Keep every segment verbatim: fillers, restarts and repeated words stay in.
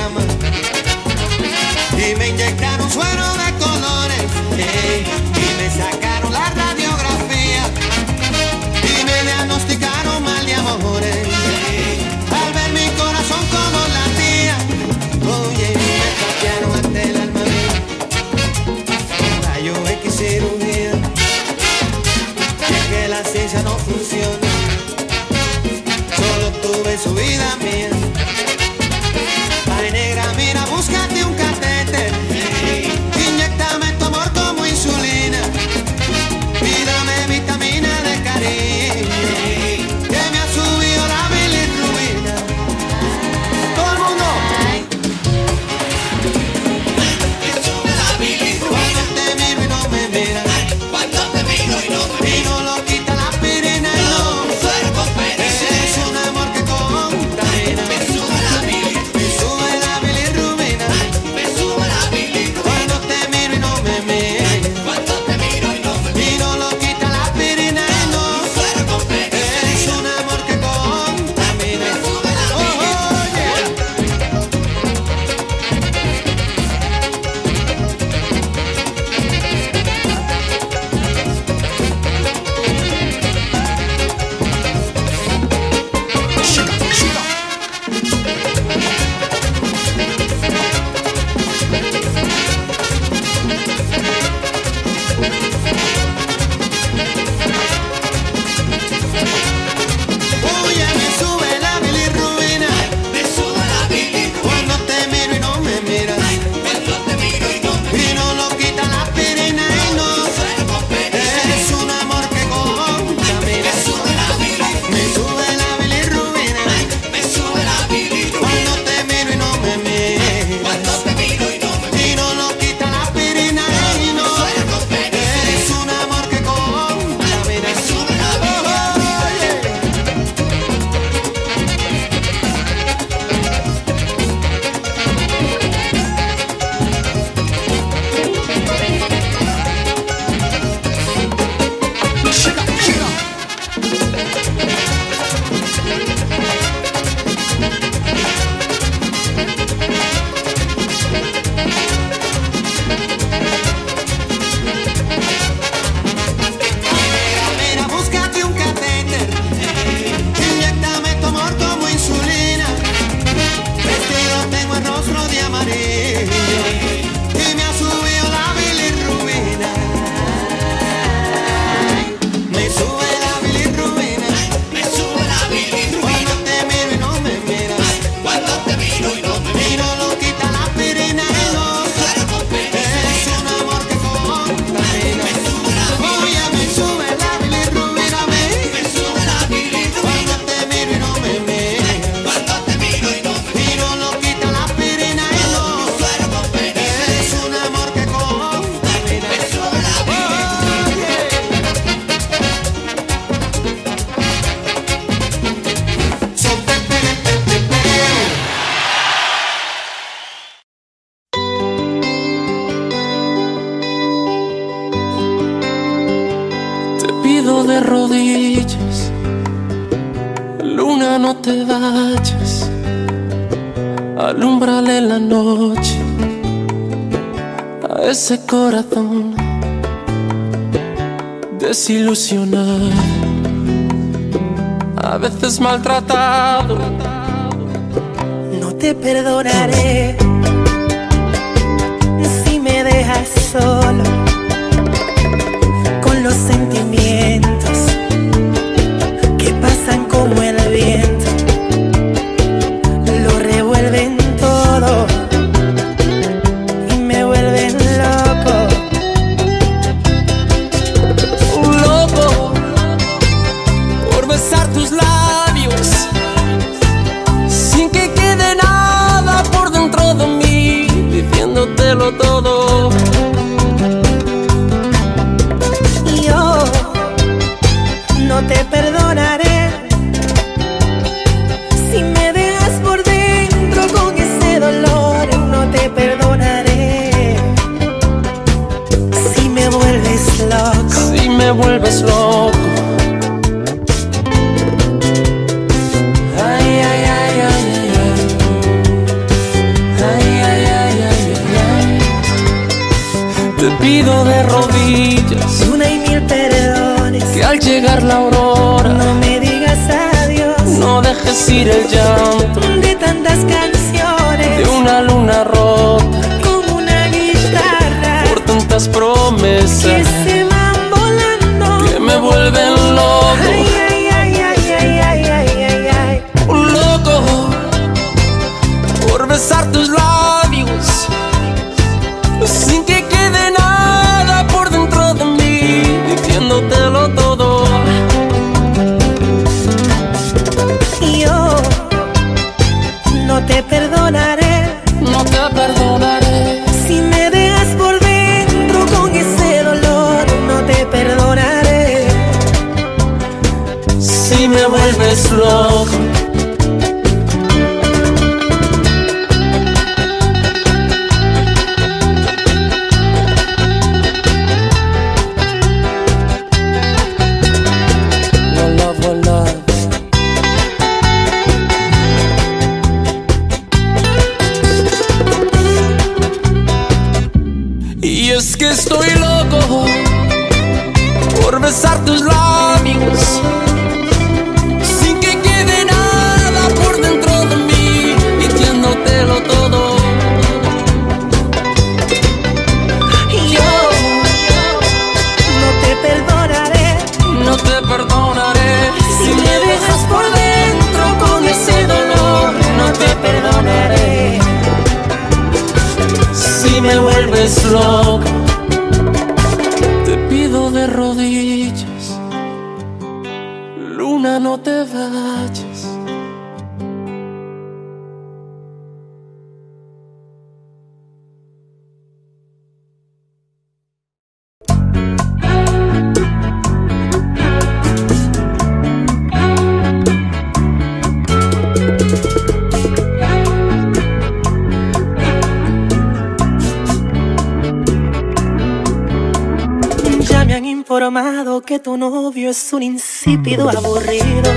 cama y me inyectaron suero de colores, eh, y me sacaron la radiografía y me diagnosticaron mal de amores, eh, al ver mi corazón como latía. Oye, me cambiaron hasta el alma mía, rayo X cirugía, ya que la ciencia no funciona, solo tuve su vida mía. Ay, negra, mira, búscate un catéter, inyéctame tu amor como insulina y dame vitamina de cariño, que me ha subido la bilirrubina. Todo el mundo. Me sube la bilirrubina Cuando te miro y no me miras, cuando te miro y no me y no lo quita la aspirina y no. suero con penicilina. Es un amor que contamina. Me sube la bilirrubina, Me sube la bilirrubina. me sube la bilirrubina Cuando te miro y no me miras, cuando te miro y no me y no lo quita la aspirina y no. suero con Es penicilina. un amor que contamina. Me sube la Oh, oh, yeah. Oye, me sube la bilirrubina. Me sube la bilirrubina Cuando te miro y no me miras, cuando te miro y no me y no lo quita la aspirina y no. suero con penicilina. Es un amor que contamina. Me sube la bilirrubina, Me sube la bilirrubina. me sube la bilirrubina Cuando te miro y no me miras, cuando te miro y no me y no lo quita la aspirina y no. suero con penicilina. Es un amor que contamina. Me sube la Oh, oh, yeah. Mira, búscate un catéter, inyéctame tu amor como insulina. Vestido tengo el rostro de amarillo y me ha subido la bilirrubina. Me sube la bilirrubina. Me sube la bilirrubina Cuando te miro y no me miras, cuando te miro y no me y no lo quita la aspirina y no. suero con penicilina. Es un amor que contamina. Oye, me sube la bilirrubina a mí. Me sube la bilirrubina Cuando te miro y no me miras, cuando te miro y no me y no lo quita la aspirina y no. suero con penicilina. Es un amor que contamina. Me sube la bilirrubina. So, pe, pe, pe, pe, pe. Te pido de rodillas, luna, no te vayas, alúmbrale la noche a ese corazón desilusionado, a veces maltratado. No te perdonaré si me dejas solo con los sentimientos que pasan como el viento, lo revuelven todo y me vuelven loco. Un loco por besar tus labios sin que quede nada por dentro de mí, diciéndotelo todo. Y yo no te perdonaré si me dejas por dentro con ese dolor. No te perdonaré si me vuelves loco. Si me vuelves loco, pido de rodillas una y mil perdones, que al llegar la aurora no me digas adiós, no dejes ir el llanto de tantas canciones, de una luna rota como una guitarra, por tantas que promesas se van volando, que me vuelven loco. ay, ay, ay, ay, ay, ay, ay, ay, ay. Un loco por besar tus labios sin que quede nada por dentro de mí, diciéndotelo todo. Y yo no te perdonaré, No te perdonaré si me dejas por dentro con ese dolor, no te perdonaré, si me vuelves loco. Y es que estoy loco por besar tus labios sin que quede nada por dentro de mí, diciéndotelo todo. y yo no te perdonaré, No te perdonaré si me dejas por dentro con ese dolor, no te perdonaré, si me vuelves loco. Te pido de rodillas, luna, no te vayas. ya me han informado que tu novio es un insípido aburrido,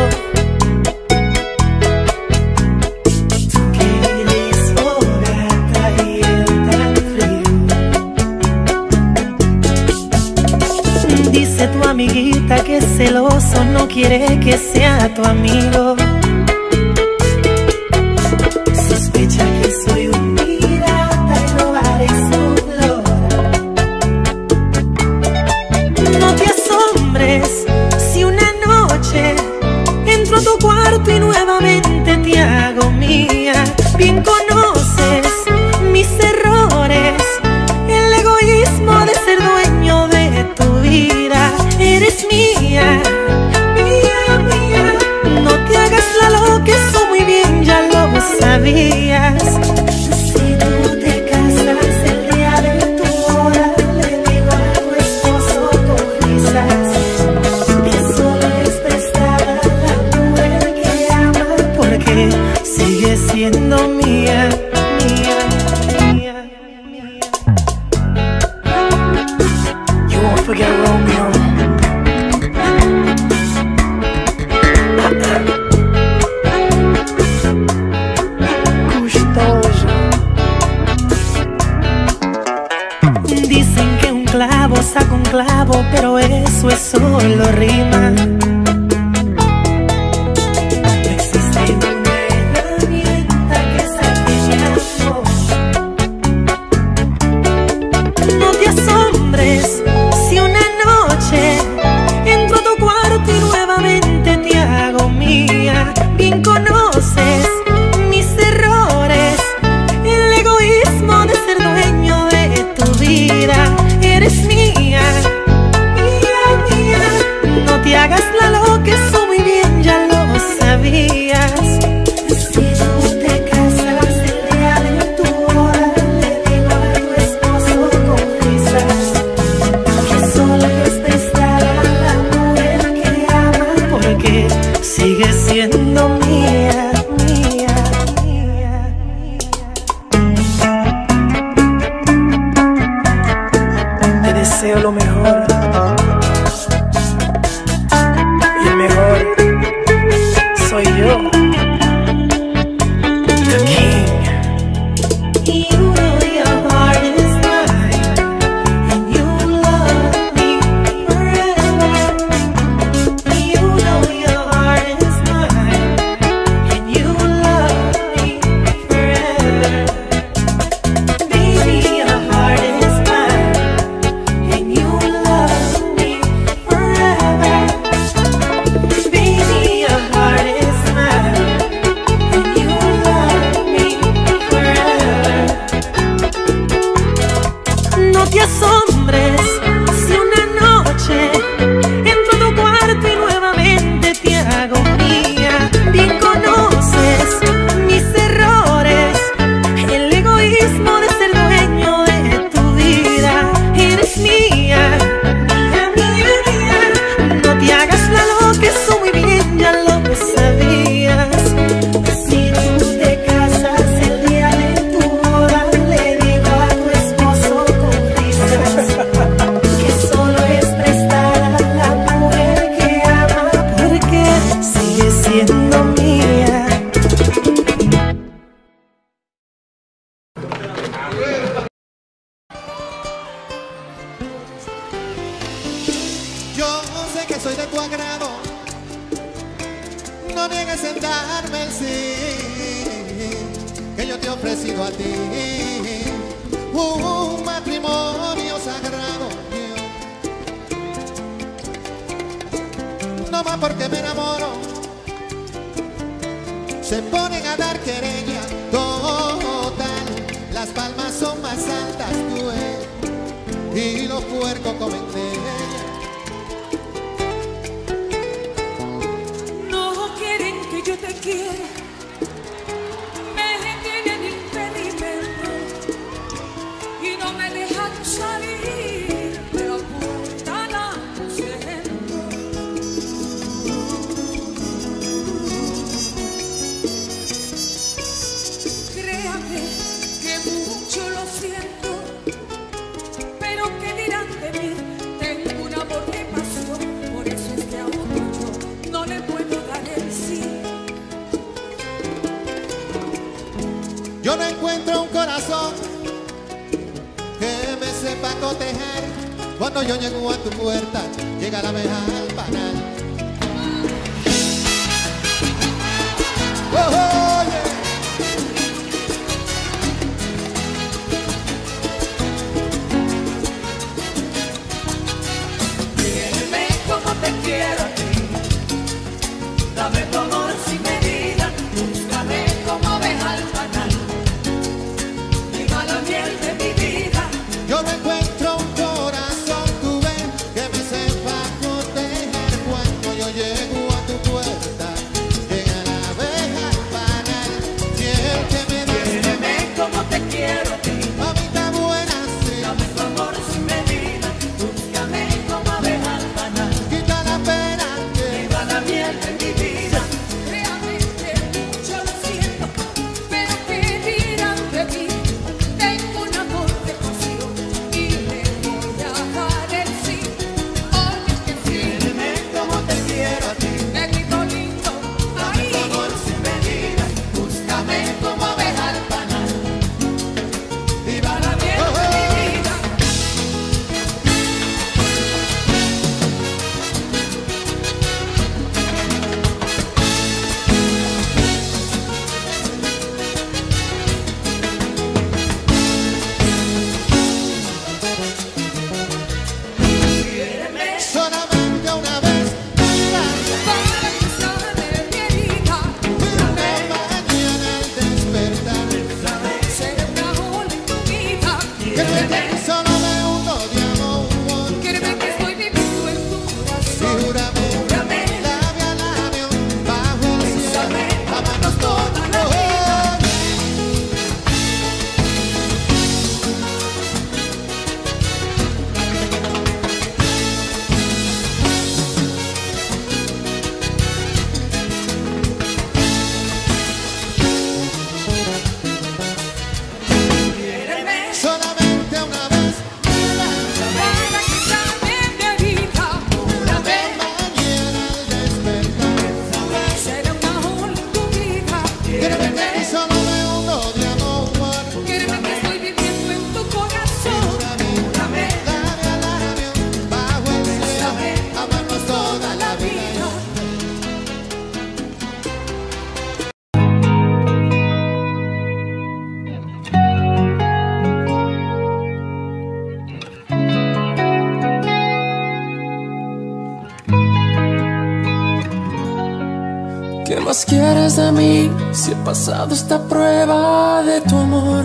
que eres fogata y él tan frío. Dice tu amiguita que es celoso, no quiere que sea tu amigo. Sospecha que soy un pirata y robaré su flora. No te asombres si una noche entro a tu cuarto y nuevamente te hago mía. Bien conoces mis errores, el egoísmo de ser dueño de tu vida. Eres mía, mía, mía. No te hagas la loca, eso muy bien ya lo sabías. Si tú te casas el día de tu boda, le digo a tu esposo con risas que solo es prestada la mujer que ama, porque sigue siendo mía, mía, mía, mía. You won't forget Romeo. Gustoso. Dicen que un clavo saca un clavo, pero eso es solo rima. No existe una herramienta que saque mi amor. No te asombres si una noche entro a tu cuarto y nuevamente te hago mía. Bien conoces mis errores, el egoísmo de ser dueño de tu vida. Eres mía, mía, mía. No te hagas la loca, eso muy bien ya lo sabías. Si tú te casas el día de tu boda, le digo a tu esposo con risas que solo es prestada la mujer que ama, porque sigue siendo mía, mía, mía, mía. Te deseo lo mejor, y el mejor soy yo, the king. You know your heart is mine, and you bien conoces mis errores, el egoísmo de ser dueño de tu vida. Eres mía, mía, mía, mía. No te hagas la loca, eso muy bien ya lo sabías. Si tú te casas el día de tu boda, le digo a tu esposo con risas que solo es prestada la mujer que ama, porque sigue siendo mía. Yo sé que soy de tu agrado, no niegues en darme el sí que yo te he ofrecido a ti, un matrimonio sagrado. No más porque me enamoro, se ponen a dar querella total. Las palmas son más altas tú eres, y los puercos comen de ella. No quieren que yo te quiera, me tienen impedimento y no me dejan salir de la puerta al aposento. Créame que mucho lo siento, pero ¿qué dirán de mí? Tengo un amor de pasión, por eso es que a otro yo no le puedo dar el sí. Yo no encuentro un corazón que me sepa cotejar. Cuando yo llego a tu puerta, llega la abeja al panal. Oh, oh, yeah. Quiéreme como te quiero a ti, dame tu amor sin medida, búscame como abeja al panal, viva la miel de mi vida. Yo no encuentro un corazón, tú ves, que me sepa cotejar. Cuando yo llego a tu puerta, llega la abeja al panal. Y el que me dice, Quiéreme como te quiero a ti, mamita buena, sí, dame tu amor sin medida, búscame como abeja al panal, quita la pena que viva la miel de mi vida. Créame que mucho lo siento, pero ¿qué dirán de mí? Tengo un amor de pasión y le voy a dar el sí. Oye que sí, Quiéreme como te quiero a ti, negrito lindo, dame ahí. tu amor sin medida, búscame como abeja al panal, viva la miel de mi vida. Quiéreme solamente una vez, mira, Para que sane mi herida, una mañana al despertar, seré una ola en tu vida. que me solo me hundo de amor. Quiéreme que estoy viviendo en tu corazón. Júrame, Júrame, labio a labio, bajo el cielo, amarnos toda la vida. quiéreme Solamente una vez, mira, para que sane mi herida. Júrame, mañana al despertar, seré una ola en tu vida. que solo me hundo de amor. Quiéreme que estoy viviendo en tu corazón. Júrame, labio a labio, bajo el cielo, amarnos toda la vida. ¿Qué más quieres de mí si he pasado esta prueba de tu amor?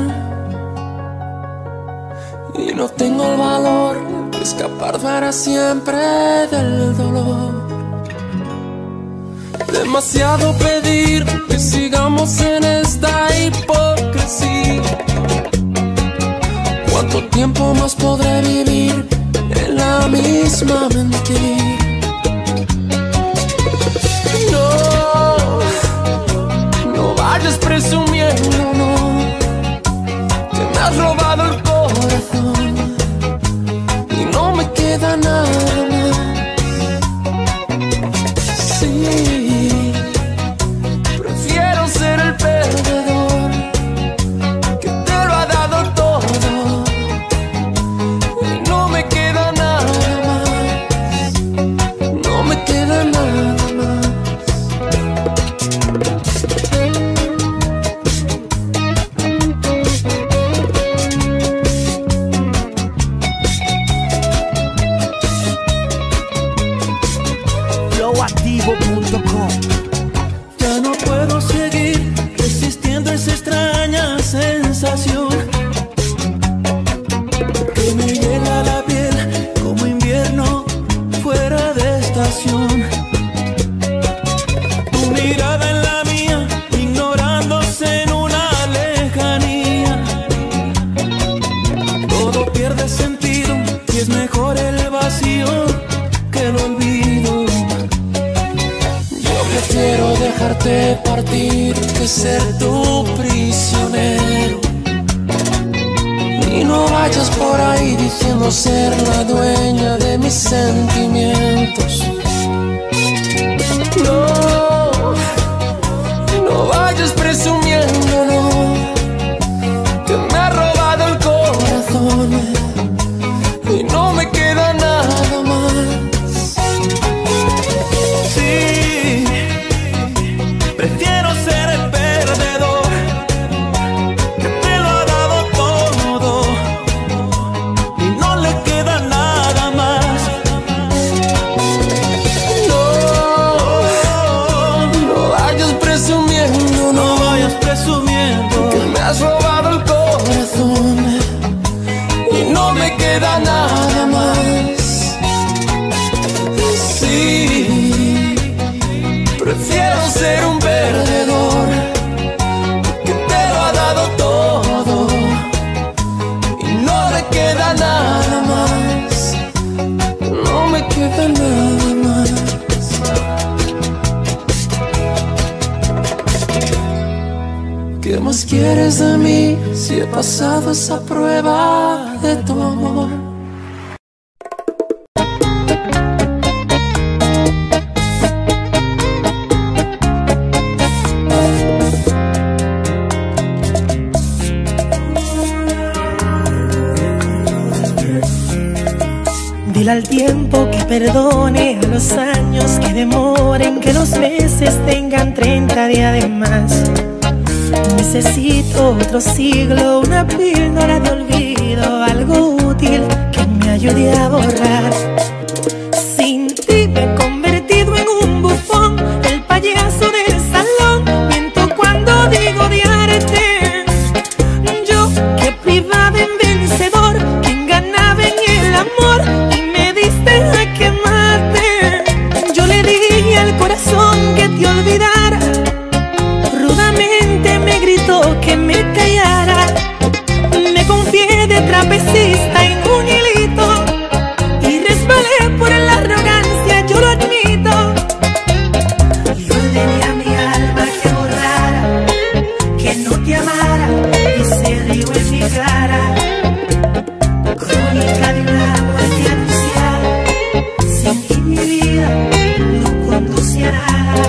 Y no tengo el valor de escapar para siempre del dolor. Demasiado pedir que sigamos en esta hipocresía. ¿Cuánto tiempo más podré vivir en la misma mentira? No, no vayas presumiendo, no, que me has robado el corazón y no me queda nada más. Sí, prefiero ser el perdedor que te lo ha dado todo y no me queda nada más, no me queda nada más. flow activo punto com. Ya no puedo seguir resistiendo esa extraña sensación que me hiela la piel como invierno fuera de estación. Tu mirada en la mía, ignorándose en una lejanía. Todo pierde sentido y es mejor el vacío que el olvido. Prefiero dejarte partir que ser tu prisionero. Y no vayas por ahí diciendo ser la dueña de mis sentimientos. No, no vayas presumiendo, no, que me ha robado el corazón y no me queda nada más. Sí, prefiero ser el perdedor que te lo ha dado todo y no le queda nada más. No, no vayas presumiendo, No no, vayas presumiendo que me has robado el corazón y no me queda nada más. Sí, prefiero ser un perdedor que te lo ha dado todo y no le queda nada más, no me queda nada más. ¿Qué más quieres de mí si he pasado esa prueba de tu amor? Dile al tiempo que perdone, a los años que demoren, que los meses tengan treinta días de más. Necesito otro siglo, una píldora de olvido, algo útil que me ayude a borrar. Sin ti me he convertido en un bufón, el payaso del salón. Miento cuando digo odiarte. Yo que privaba en vencedor, quien ganaba en el amor, y me diste a quemarte. Yo le dije al corazón que te olvidara, rudamente me gritó que me callara. Me confié de trapecista en un hilito y resbalé por la arrogancia, yo lo admito. Y ordené a mi alma que borrara, que no te amara, y se rió en mi cara. Crónica de una muerte anunciada, sin ti mi vida no conduce a nada.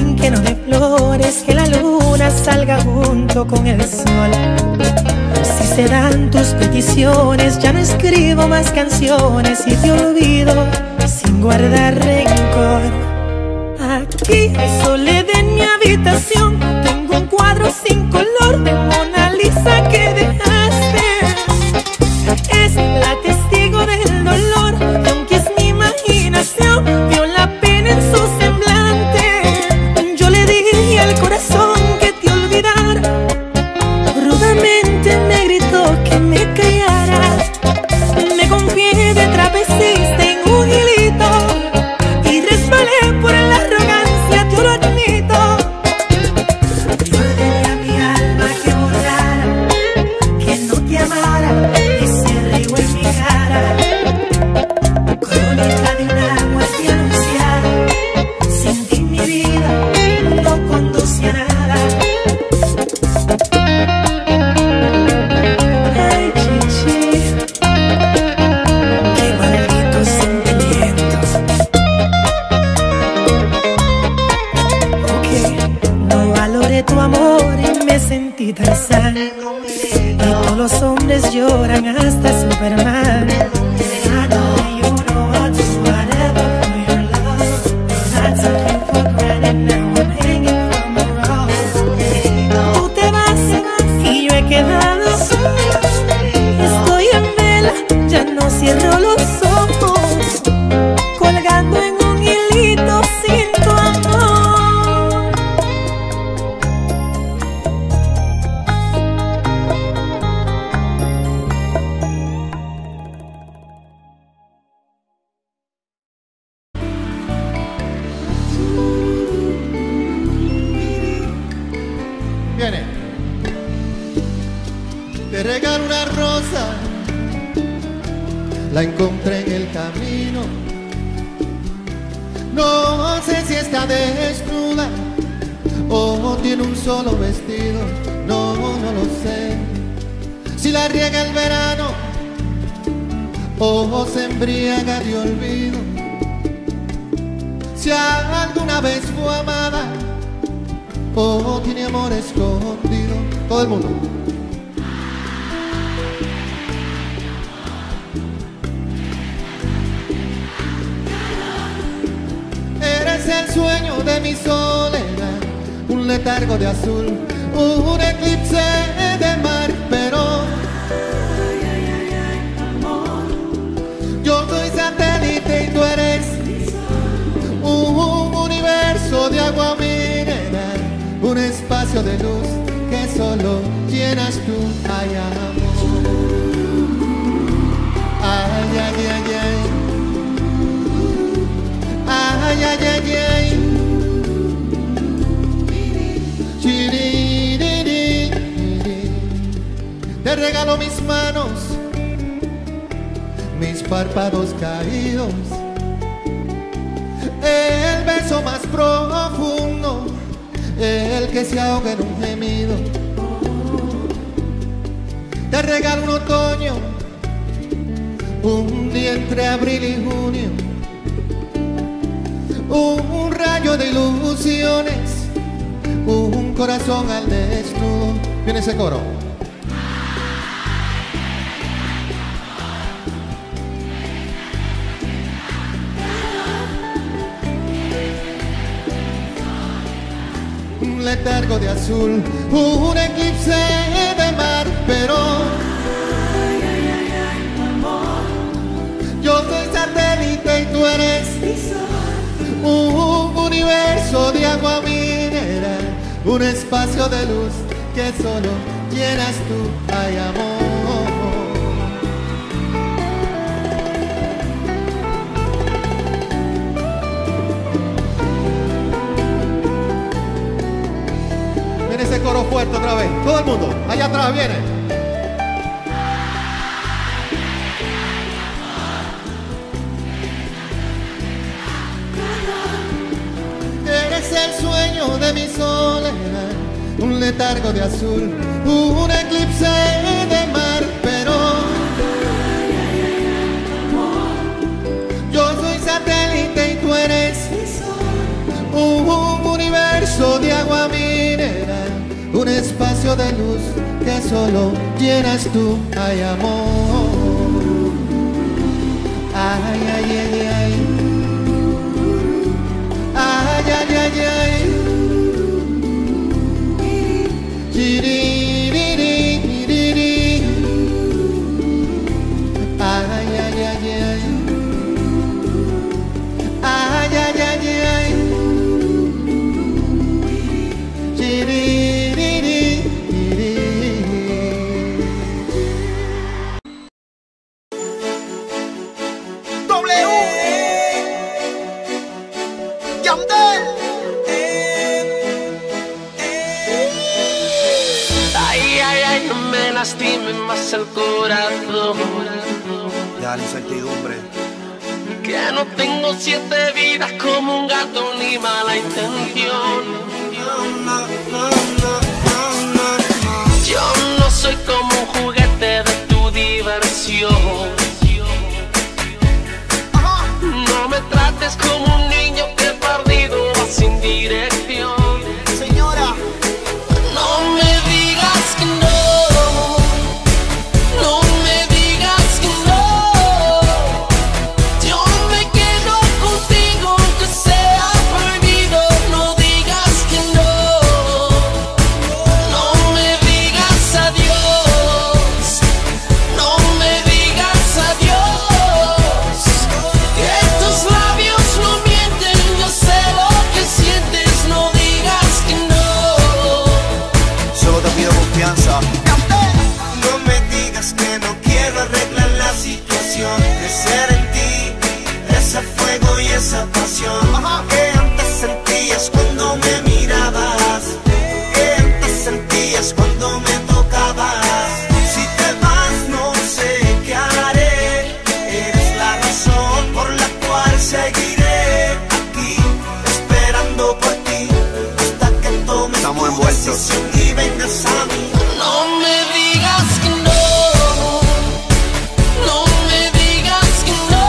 Con el sol, si se se dan tus peticiones, ya no escribo más canciones y te olvido sin guardar rencor. Aquí, soledad en mi habitación, tengo un cuadro sin color de Mona Lisa que dejaste. Es la testigo del dolor, y aunque es mi imaginación, vio la pena en su semblante. Yo le dije al corazón que te olvidara, rudamente me gritó que me callara. Me confié de trapecista en un hilito y resbalé por la arrogancia, te lo admito. Yo ordené a mi alma que borrara, que no te amara, y se rió en mi cara. Crónica de una muerte anunciada, sin ti mi vida no conduce a nada. Ay, chichi, qué malditos sentimientos. Ok, no valoré tu amor y me sentí tan sano. Y todos los hombres lloran hasta Superman. I know you know I'll do whatever for your love. I took you for granted, now I'm hanging from a rope. Tú te vas y yo he quedado. Estoy en vela, ya no cierro los ojos, colgando en un hilito sin tu amor. Viene. Te regalo una rosa, la encontré en el camino. No sé si está desnuda o tiene un solo vestido. No, no lo sé. Si la riega el verano o se embriaga de olvido. Si alguna vez fue amada o tiene amor escondido. Todo el mundo. Eres el sueño de mi soledad, un letargo de azul, un eclipse de mar, pero yo soy satélite y tú eres un universo de agua mineral, un espacio de luz que solo llenas tú. Ay, amor. Ay, ay, ay, ay. Ay, ay, ay, ay. Chiriririri. Te regalo mis manos, mis párpados caídos, el beso más profundo, el que se ahoga en un gemido. Te regalo un otoño, un día entre abril y junio, un rayo de ilusiones, un corazón al desnudo. Viene ese coro. Un letargo de azul, un eclipse de mar, pero yo soy satélite y tú eres un universo de agua mineral, un espacio de luz que solo llenas tú. Ay, amor. Viene ese coro fuerte otra vez. Todo el mundo, allá atrás viene. Eres el sueño de mi soledad, un letargo de azul, un eclipse de mar, pero yo soy satélite y tú eres un universo de agua mineral, un espacio de luz que solo llenas tú, ay amor. Ay, ay, ay, ay. Ay, ay, ay, ay. Chiririririririri. Ay, ay, ay, ay. Ay, ay, ay, ay. Lastime más el corazón. Ya la incertidumbre. Que no tengo siete vidas como un gato ni mala intención. Yo no soy como un juguete de tu diversión. No me trates como un niño que perdido va sin dirección. Señora, no me digas que no. no me digas que no quiero arreglar la situación. Crecer en ti, ese fuego y esa pasión que antes sentías cuando me mirabas, que antes sentías cuando me tocabas. Si te vas no sé qué haré, eres la razón por la cual seguiré aquí, esperando por ti, hasta que tomes Estamos tu envueltos. decisión y vengas a mí. No me digas que no, no me digas que no.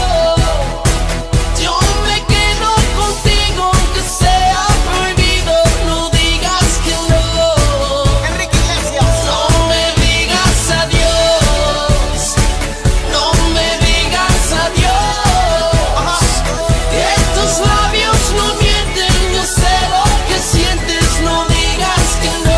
Yo me quedo contigo aunque sea prohibido. No digas que no. Enrique Iglesias. No me digas adiós. No me digas adiós. Que tus labios no mienten. Yo sé lo que sientes. No digas que no.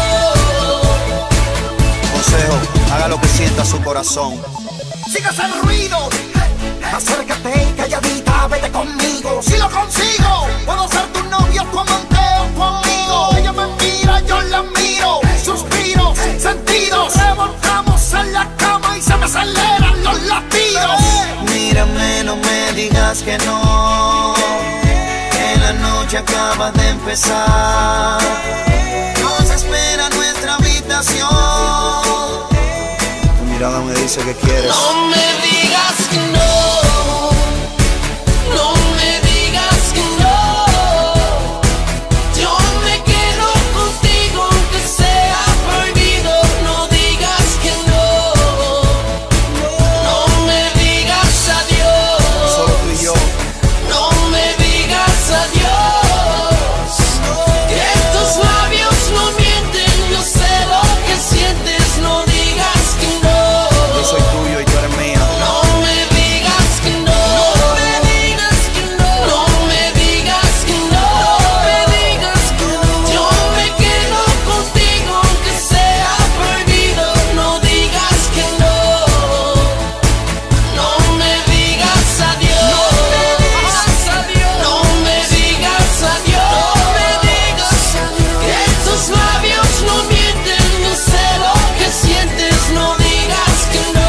Haga lo que sienta su corazón. Sigas el ruido, acércate calladita, vete conmigo. Si lo consigo, puedo ser tu novio, tu amante o tu amigo. Ella me mira, yo la miro, suspiros, sentidos. Revolcamos en la cama y se me aceleran los latidos. Mírame, no me digas que no, que la noche acaba de empezar. Nos espera nuestra habitación. Tu mirada me dice que quieres. No me digas que no. No me digas que no. Yo me quedo contigo aunque sea prohibido. No digas que no. No me digas adiós. Solo tú y yo. No me digas adiós. Que tus labios no mienten. Yo sé lo que sientes. No digas que no. Yo soy tuyo y tú eres mía. No me digas que no. No me digas que no. No me digas que no. No me digas que no. Yo me quedo contigo aunque sea prohibido. No digas que no. No me digas adiós. No me digas adiós. No me digas adiós. Que tus labios no mienten. Yo sé lo que sientes. No digas que no.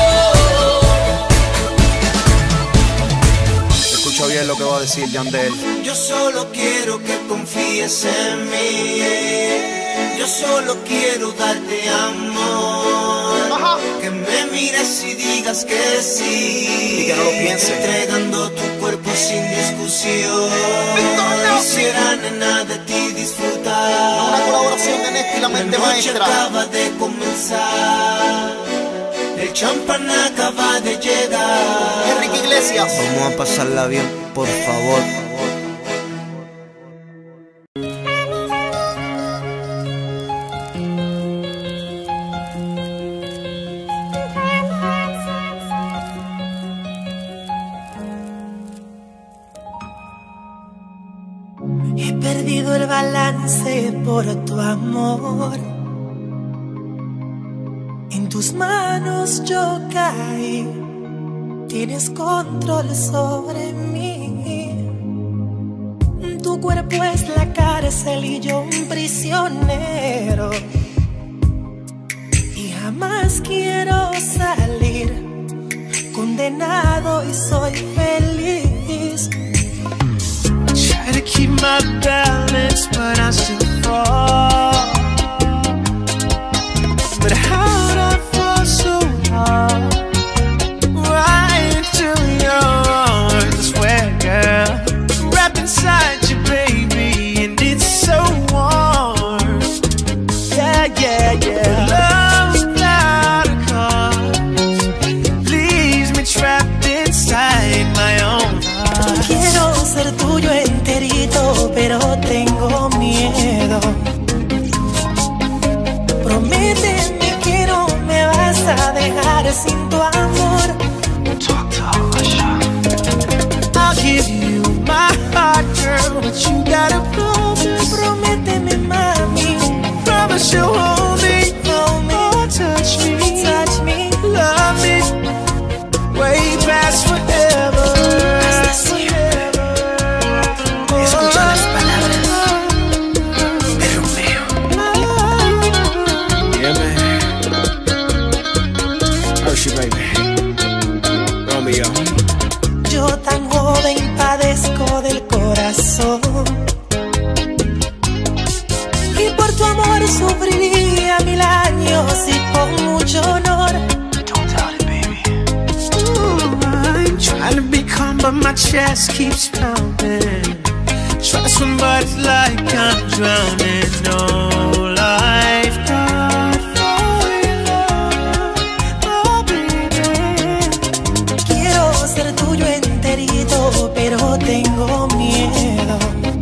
Escucha bien lo que va a decir Yandel. Yo solo quiero que confíes en mí. Yo solo quiero darte amor. Que me mires y digas que sí. Y que no lo pienses. Entregando tu cuerpo sin discusión. Quisiera, nena, de ti disfrutar. Una colaboración de Néstor y la mente La noche maestra. acaba de comenzar. El champán acaba de llegar. Enrique Iglesias. Vamos a pasarla bien, por favor. perdido el balance por tu amor. En tus manos yo caí, tienes control sobre mí. Tu cuerpo es la cárcel y yo un prisionero. Y jamás quiero salir, condenado y soy feliz. Try to keep my balance, but I still fall. But how'd I fall so hard? Right into your arms, swear, girl, wrapped inside you, baby, and it's so warm. Yeah, yeah, yeah. Love without a cause leaves me trapped inside my own heart. Quiero ser tuyo enterito, pero tengo miedo. Prométeme que no me vas a dejar sin tu amor. Talk to Alicia. I'll give you my heart, girl, but you gotta promise. Prométeme, mami. Promise you'll hold me, hold me, oh, touch me, touch me, love me, way past forever. Hasta siempre. Escucha las palabras de Romeo. Yeah, man. Hershey, baby. Romeo. Yo tan joven padezco del corazón, y por tu amor sufriría mil años y con mucho honor. Don't doubt it, baby. Ooh, I'm trying to be calm, but my chest keeps pounding. Try to swim, but it's like I'm drowning. No lifeguard for your love, oh baby. Quiero ser tuyo enterito, pero tengo miedo.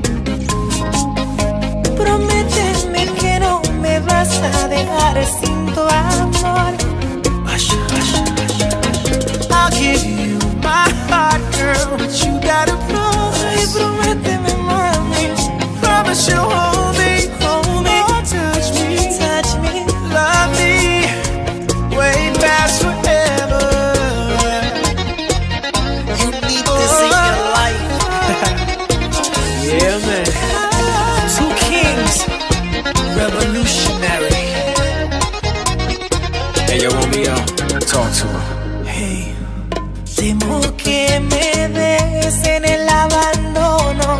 Prométeme que no me vas a dejar sin tu amor. Hush, hush, hush, hush. I'll give you my heart, girl, but you gotta promise. Ay, prométeme, mami. Promise you'll hold me, hold me, oh, touch me, Touch me, love me, way past forever. You need this in your life. Yeah, man. Two kings, revolutionary. Hey, yo, Romeo, talk to her. hey. Temo que me des en el abandono.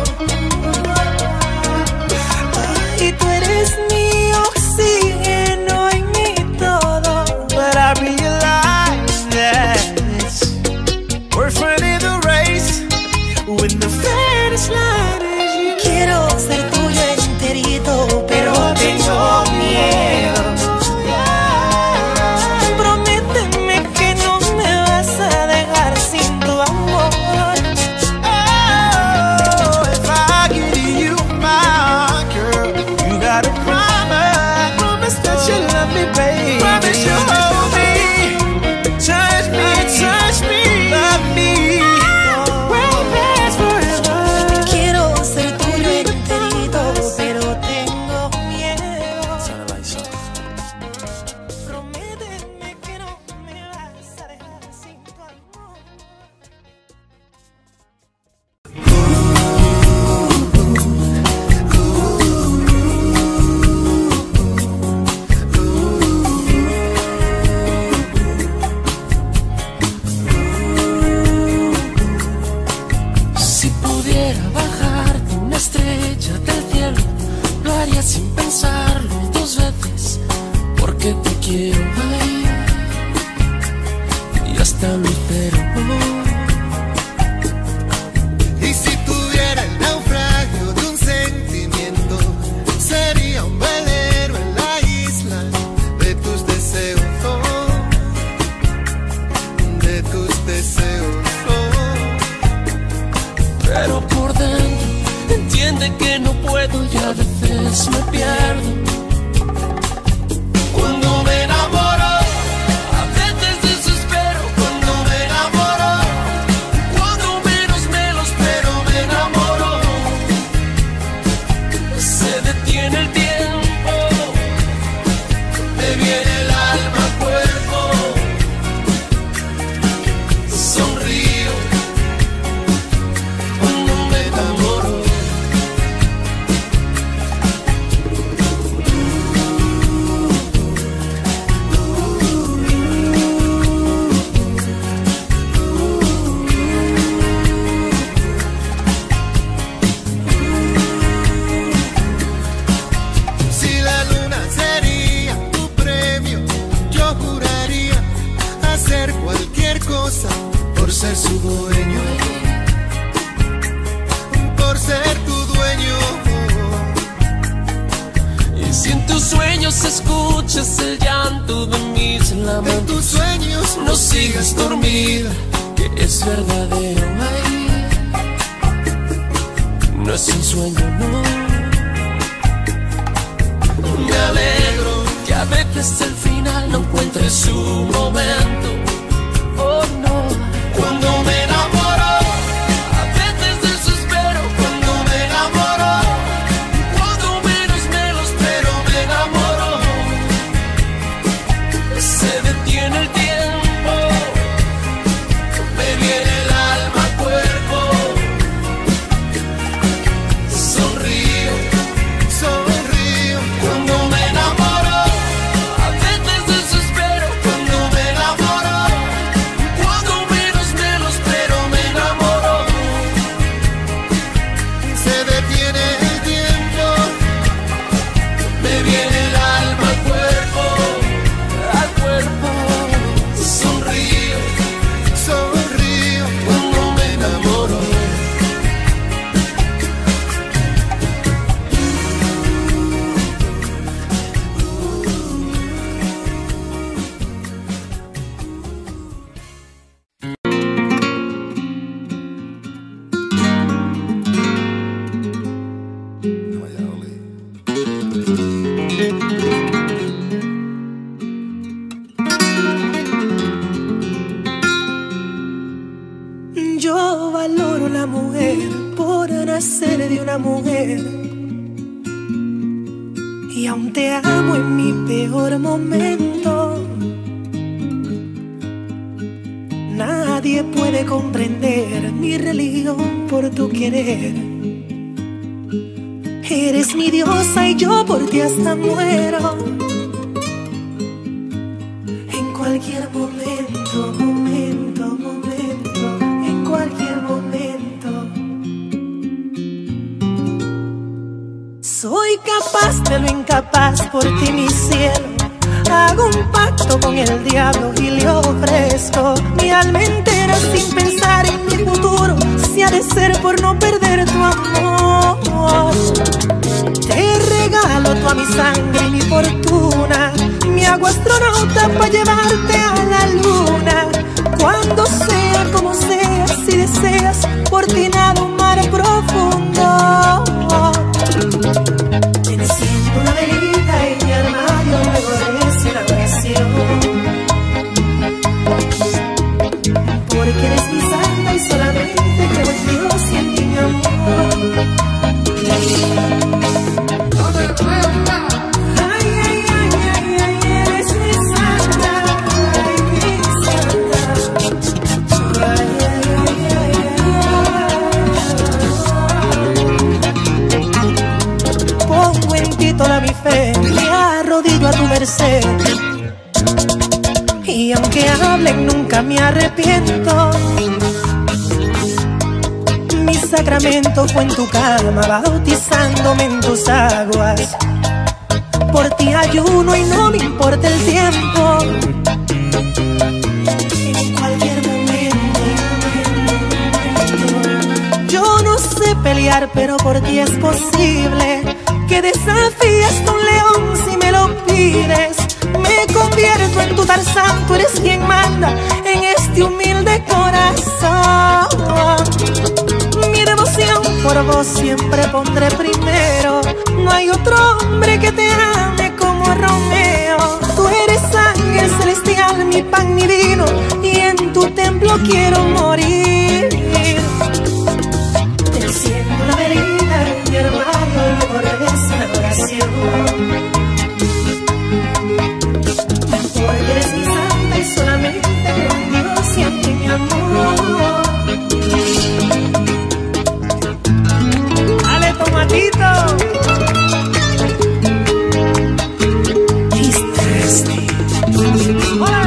Y tú eres mi oxígeno y mi todo. But I realize that it's worth running the race when the finish line is you. Quiero ser tuyo enterito, pero tengo miedo. Prométeme que no me vas a dejar sin tu amor. Oh, if I give you my heart, girl, you gotta promise, promise that you love me, baby. Promise you'll hold me, touch me, touch me, love me, way past forever. Quiero ser tuyo enterito, pero tengo miedo. Prométeme que no me vas a dejar sin tu amor. Si pudiera bajarte una estrella del cielo, lo haría sin pensarlo dos veces, porque te quiero ahí y hasta lo espero. Y si tuviera el naufragio de un sentimiento, sería un velero en la isla de tus deseos, oh, de tus deseos, oh. Pero por dentro entiende que no puedo y a veces me pierdo. Cuando me enamoro, a veces desespero. Cuando me enamoro, cuando menos me lo espero, me enamoro. escuches el llanto de mis lamentos. En tus sueños no sigas dormida, que es verdadero. Ay, no es un sueño, no. Me alegro que a veces el final no encuentre su momento. Oh no, cuando me enamoro, a veces desespero. Cuando me enamoro, cuando menos me lo espero, me enamoro. Se detiene el tiempo, me viene el alma al cuerpo. Sonrío, sonrío cuando me enamoro. A veces desespero cuando me enamoro. Cuando menos me lo espero, me enamoro. se detiene el tiempo, Me viene el alma al cuerpo, al cuerpo. Sonrío sonrío cuando me enamoro. Yo valoro la mujer por nacer de una mujer, y aún te amo en mi peor momento. Nadie puede comprender mi religión por tu querer. Eres mi diosa y yo por ti hasta muero. En cualquier momento, momento, momento, en cualquier momento. Soy capaz de lo incapaz por ti, mi cielo. Hago un pacto con el diablo y le ofrezco mi alma entera sin pensar en mi futuro, si ha de ser por no perder tu amor. Te regalo toda mi sangre y mi fortuna, mi hago astronauta para llevarte a la luna. Cuando sea como sea, si deseas, por ti nado un mar profundo. Te enciendo una velita en mi armario, luego rezo una oración, porque eres mi santa y solamente creo en Dios y en ti, mi amor. Ay, ay, ay, ay, ay, eres mi santa, ay, mi santa. Ay, ay, ay, ay, ay. Pongo en ti toda mi fe, me arrodillo a tu merced, y aunque hablen nunca me arrepiento. Mi sacramento fue en tu cama, bautizándome en tus aguas. Por ti ayuno y no me importa el tiempo. En cualquier momento, yo no sé pelear, pero por ti es posible que desafíes a un león si me lo pides. Me convierto en tu Tarzán, tú eres quien manda en este humilde corazón. Mi devoción por vos siempre pondré primero. No hay otro hombre que te ame como Romeo. Tú eres ángel celestial, mi pan, mi vino, y en tu templo quiero morir. Te enciendo una velita en mi armario, luego rezo una oración, porque eres mi santa y solamente creo en Dios y en ti, mi amor. Dale, tomatito. He's thirsty. Hola.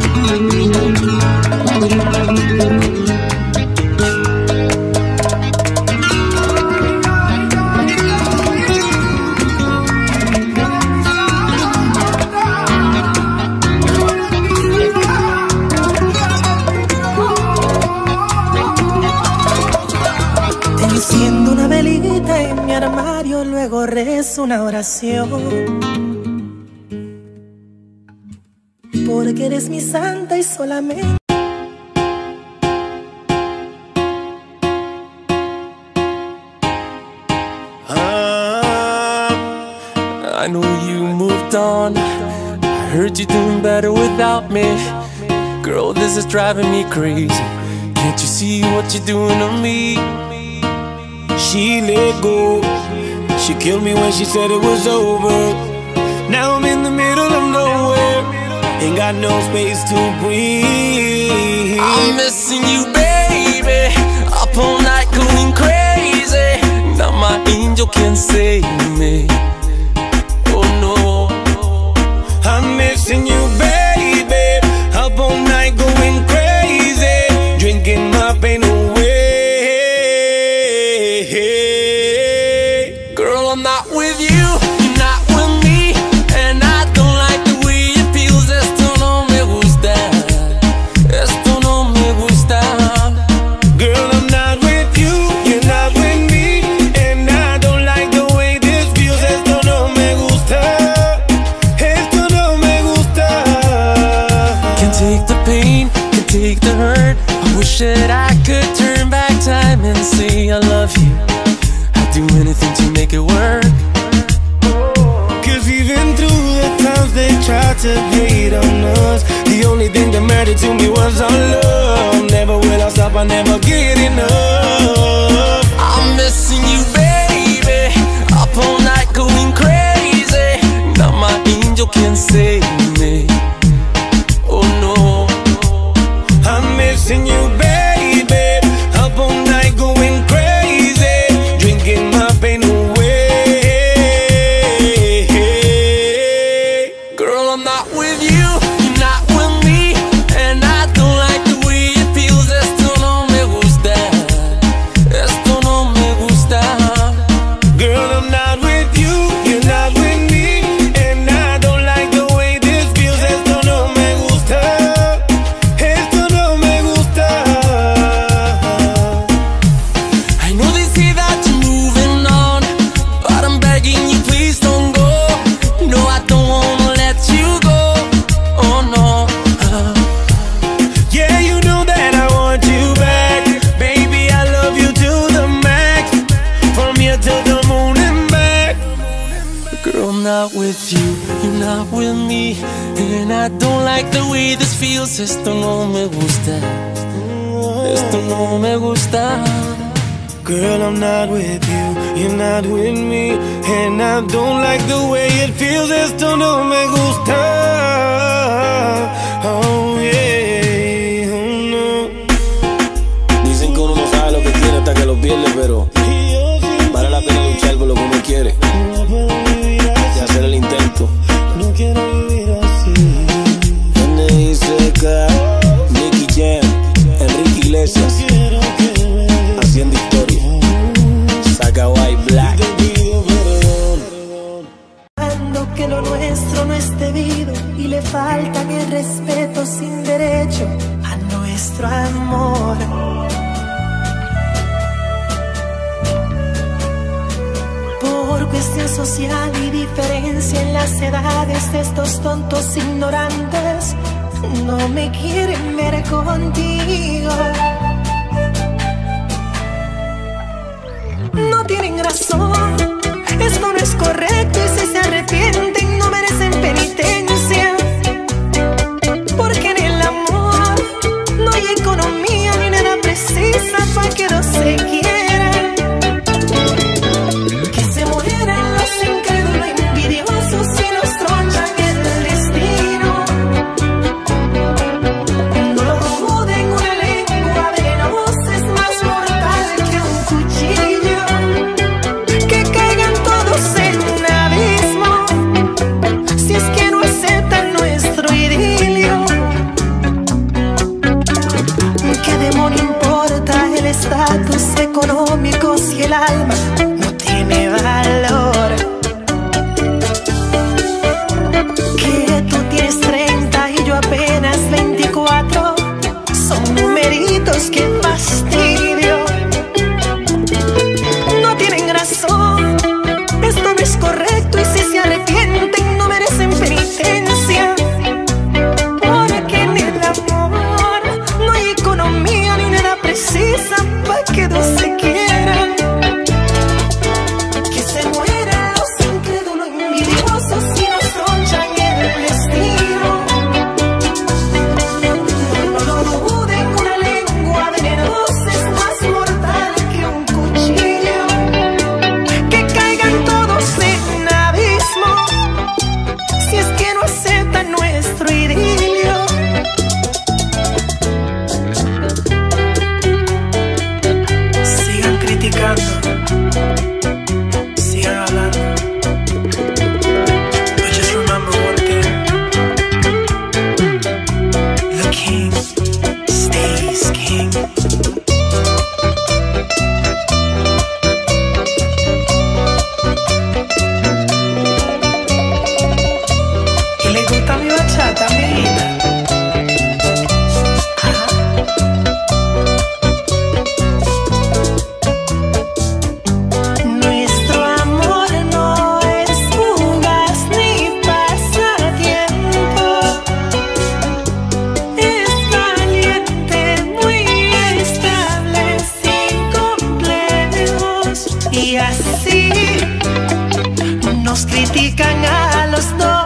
Enciendo una velita en mi armario, luego rezo una oración, porque eres mi santa y solamente. I know you moved on. I heard you doing better without me. Girl, this is driving me crazy. Can't you see what you're doing to me? She let go. She killed me when she said it was over. Now I'm in the middle of nowhere. Ain't got no space to breathe. I'm missing you, baby. Up all night going crazy. Now my angel can't save me. Oh no. I'm missing you, baby. Up all night going crazy. Drinking my pain away. Girl, I'm not with you, you're not with me. And I don't like the way it feels. Esto no me gusta. Esto no me gusta. Girl, I'm not with you, you're not with me. And I don't like the way this feels. Esto no me gusta. Esto no me gusta. Can take the pain, can take the hurt. I wish that I could turn back time and say I love you. I'd do anything to make it work. Cause even through the times they tried to hate on us, the only thing that mattered to me was our love. Never will I stop, I never get enough. I'm missing you, baby. Up all night going crazy. Now my angel can't save me. Oh no. I'm missing you, baby. Up all night going crazy. Drinking my pain away. Girl, I'm not with you, you're not with me. And I don't like the way it feels. Esto no me gusta. Esto no me gusta. Girl, I'm not with you, you're not with me. And I don't like the way this feels. Esto no me gusta. Esto no me gusta. I know they say that you're moving on, but I'm begging you, please don't go. No, I don't wanna let you go. Oh no. Uh, Yeah, you know that I want you back. Baby, I love you to the max. From here to the moon and back. Girl, I'm not with you, you're not with me. And I don't like the way this feels. Esto no me gusta. Esto no me gusta. Girl, I'm not with you, you're not with me. And I don't like the way it feels. Esto no me gusta. Oh yeah, oh no. Dicen que uno no sabe lo que tiene hasta que lo pierde, pero vale la pena luchar por lo que uno quiere y hacer el intento. No quiero vivir así. N I C K, Nicky Jam, Enrique Iglesias, Quiero que me haciendo historia. Saca White Black. pido perdón. Cuando que lo nuestro no es debido y le faltan el respeto sin derecho a nuestro amor. Por cuestión social y diferencia en las edades de estos tontos ignorantes, no me quieren ver contigo. No tienen razón, esto no es correcto y si se arrepienten no merecen penitencia. Porque en el amor no hay economía ni nada precisa para que dos se quieran. Que se mueran los incrédulos envidiosos y nos tronchan el destino. No lo duden, una lengua venenosa es más mortal que un cuchillo. Que caigan todos en un abismo si es que no aceptan nuestro idilio. ¿Qué demonio importa el estatus económico si el alma no tiene valor? Que tú tienes treinta y yo apenas veinticuatro, son numeritos que fastidio. No tienen razón, esto no es correcto y si se arrepienten no merecen penitencia. critican a los dos.